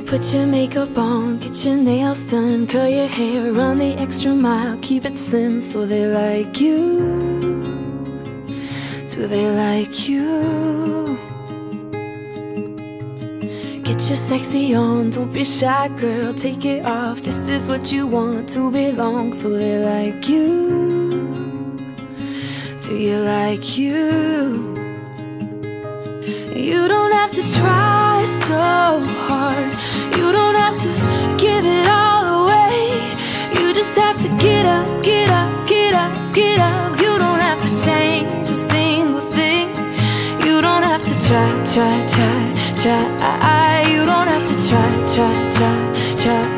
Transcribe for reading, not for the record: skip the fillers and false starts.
Put your makeup on, get your nails done, curl your hair, run the extra mile, keep it slim so they like you. Do they like you? Get your sexy on, don't be shy girl, take it off. This is what you want, to belong, so they like you. Do you like you? You don't have to try so hard, you don't have to give it all away. You just have to get up, get up, get up, get up. You don't have to change a single thing. You don't have to try, try, try, try. You don't have to try, try, try, try.